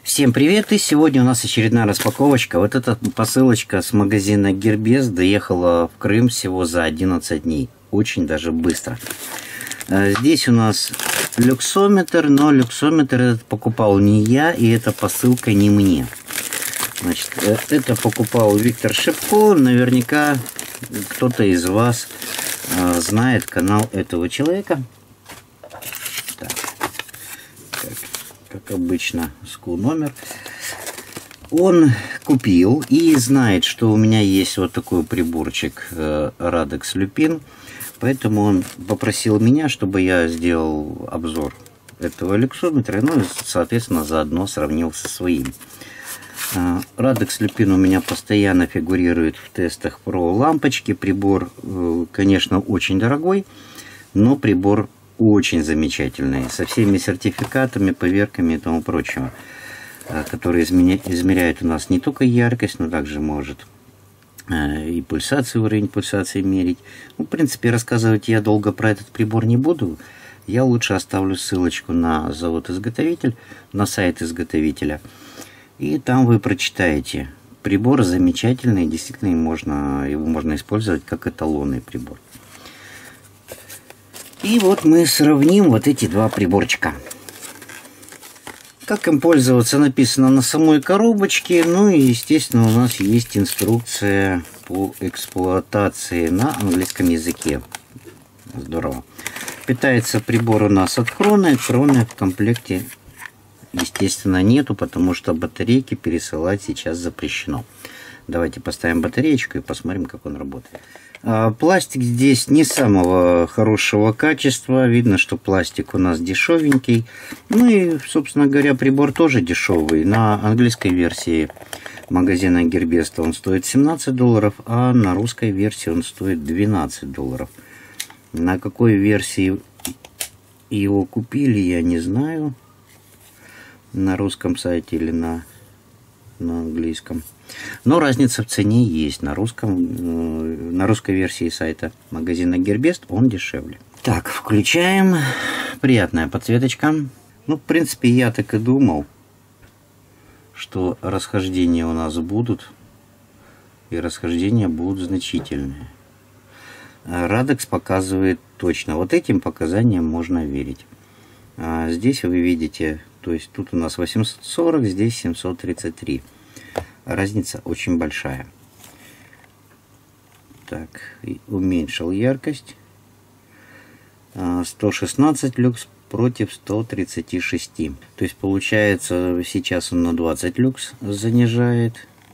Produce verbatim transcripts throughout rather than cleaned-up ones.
Всем привет! И сегодня у нас очередная распаковочка. Вот эта посылочка с магазина Гербес доехала в Крым всего за одиннадцать дней. Очень даже быстро. Здесь у нас люксометр, но люксометр этот покупал не я, и эта посылка не мне. Значит, это покупал Виктор Шипко. Наверняка кто-то из вас знает канал этого человека. Так. Как обычно, СКУ номер. Он купил и знает, что у меня есть вот такой приборчик Radex Lupin. Поэтому он попросил меня, чтобы я сделал обзор этого люксометра. Ну и, соответственно, заодно сравнил со своим. Radex Lupin у меня постоянно фигурирует в тестах про лампочки. Прибор, конечно, очень дорогой, но прибор очень замечательный, со всеми сертификатами, поверками и тому прочего, которые измеряют у нас не только яркость, но также может и пульсацию, уровень пульсации мерить. Ну, в принципе, рассказывать я долго про этот прибор не буду. Я лучше оставлю ссылочку на завод-изготовитель, на сайт изготовителя. И там вы прочитаете. Прибор замечательный, действительно можно, его можно использовать как эталонный прибор. И вот мы сравним вот эти два приборчика. Как им пользоваться, написано на самой коробочке. Ну и, естественно, у нас есть инструкция по эксплуатации на английском языке. Здорово. Питается прибор у нас от Хроны. Хроны в комплекте, естественно, нету, потому что батарейки пересылать сейчас запрещено. Давайте поставим батареечку и посмотрим, как он работает. Пластик здесь не самого хорошего качества. Видно, что пластик у нас дешевенький. Ну и, собственно говоря, прибор тоже дешевый. На английской версии магазина Гербес он стоит семнадцать долларов, а на русской версии он стоит двенадцать долларов. На какой версии его купили, я не знаю. На русском сайте или на, на английском. Но разница в цене есть. На русском, на русской версии сайта магазина Гербес он дешевле. Так, включаем. Приятная подсветочка. Ну, в принципе, я так и думал, что расхождения у нас будут. И расхождения будут значительные. Radex показывает точно. Вот этим показаниям можно верить. А здесь вы видите, то есть тут у нас восемьсот сорок, здесь семьсот тридцать три. Разница очень большая. Так, уменьшил яркость. сто шестнадцать люкс против ста тридцати шести. То есть получается, сейчас он на двадцать люкс занижает.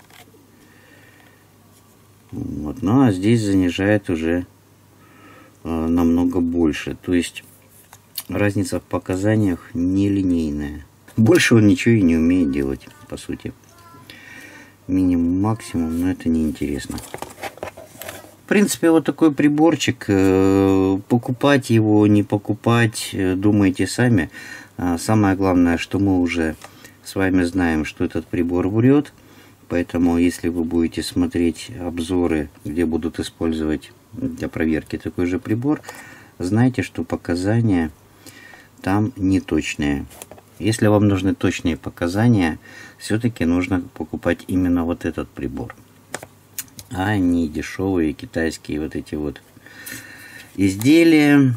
Вот, ну а здесь занижает уже намного больше. То есть разница в показаниях нелинейная. Больше он ничего и не умеет делать, по сути. Минимум, максимум, но это неинтересно. В принципе, вот такой приборчик. Покупать его, не покупать, думайте сами. Самое главное, что мы уже с вами знаем, что этот прибор врет. Поэтому, если вы будете смотреть обзоры, где будут использовать для проверки такой же прибор, знайте, что показания там неточные. Если вам нужны точные показания, все-таки нужно покупать именно вот этот прибор, а не дешевые китайские вот эти вот изделия,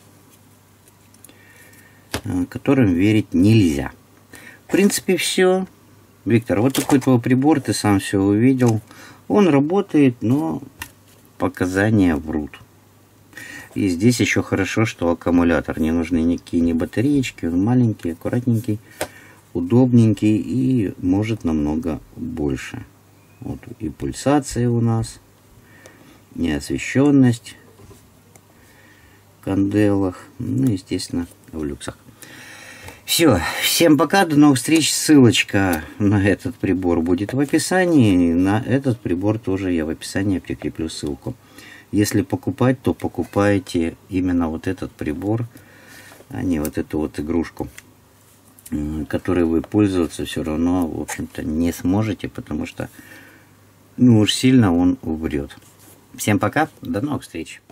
которым верить нельзя. В принципе, все. Виктор, вот такой твой прибор, ты сам все увидел. Он работает, но показания врут. И здесь еще хорошо, что аккумулятор. Не нужны никакие не батареечки. Он маленький, аккуратненький, удобненький и может намного больше. Вот и пульсация у нас, и освещенность в канделах. Ну, естественно, в люксах. Все. Всем пока. До новых встреч. Ссылочка на этот прибор будет в описании. На этот прибор тоже я в описании прикреплю ссылку. Если покупать, то покупайте именно вот этот прибор, а не вот эту вот игрушку, которой вы пользоваться все равно, в общем-то, не сможете, потому что, ну уж сильно он врет. Всем пока, до новых встреч.